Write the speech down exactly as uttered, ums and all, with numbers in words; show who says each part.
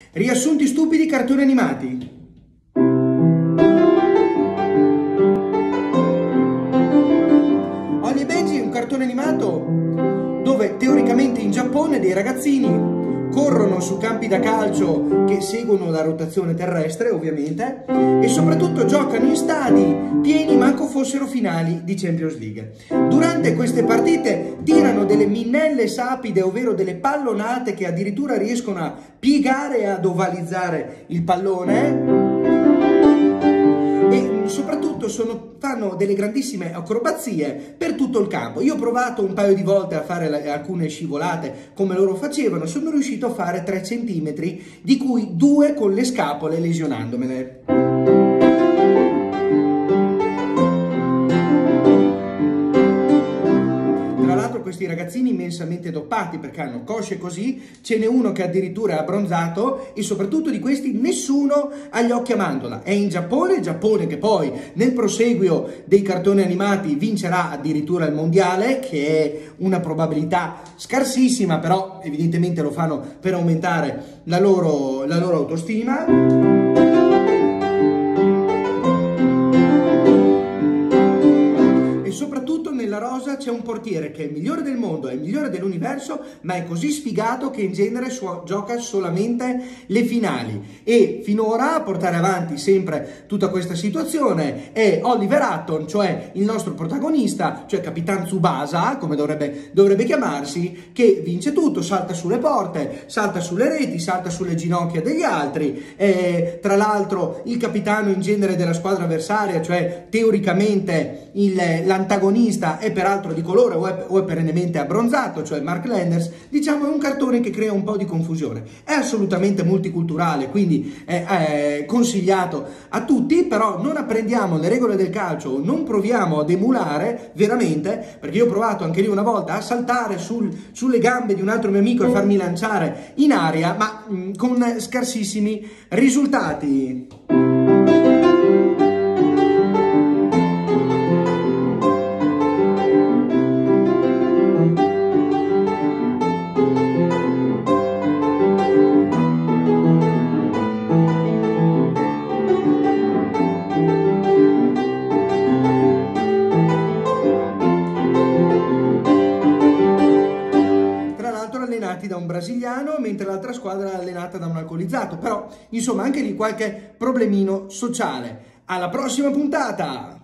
Speaker 1: Riassunti stupidi cartoni animati. Holly e Benji è un cartone animato dove teoricamente in Giappone dei ragazzini corrono su campi da calcio che seguono la rotazione terrestre, ovviamente, e soprattutto giocano in stadi pieni manco fossero finali di Champions League. Durante queste partite tirano delle minnelle sapide, ovvero delle pallonate che addirittura riescono a piegare e ad ovalizzare il pallone, e soprattutto sono, fanno delle grandissime acrobazie per tutto il campo. Io ho provato un paio di volte a fare le, alcune scivolate come loro facevano, sono riuscito a fare tre centimetri, di cui due con le scapole lesionandomene. Tra l'altro questi ragazzini immensamente doppati, perché hanno cosce così, ce n'è uno che addirittura è abbronzato, e soprattutto di questi nessuno ha gli occhi a mandorla. È in Giappone, il Giappone che poi nel proseguio dei cartoni animati vincerà addirittura il mondiale, che è una probabilità scarsissima, però evidentemente lo fanno per aumentare la loro, la loro autostima. Nella rosa c'è un portiere che è il migliore del mondo, è il migliore dell'universo, ma è così sfigato che in genere gioca solamente le finali. E finora a portare avanti sempre tutta questa situazione è Oliver Hutton, cioè il nostro protagonista, cioè Capitan Tsubasa, come dovrebbe, dovrebbe chiamarsi, che vince tutto, salta sulle porte, salta sulle reti, salta sulle ginocchia degli altri. E, tra l'altro il capitano in genere della squadra avversaria, cioè teoricamente l'antagonista, è peraltro di colore o è, o è perennemente abbronzato, cioè Mark Landers. Diciamo è un cartone che crea un po' di confusione, è assolutamente multiculturale, quindi è, è consigliato a tutti, però non apprendiamo le regole del calcio, non proviamo ad emulare veramente, perché io ho provato anche lì una volta a saltare sul, sulle gambe di un altro mio amico e farmi lanciare in aria, ma mh, con scarsissimi risultati. Da un brasiliano, mentre l'altra squadra è allenata da un alcolizzato, però insomma anche lì qualche problemino sociale. Alla prossima puntata!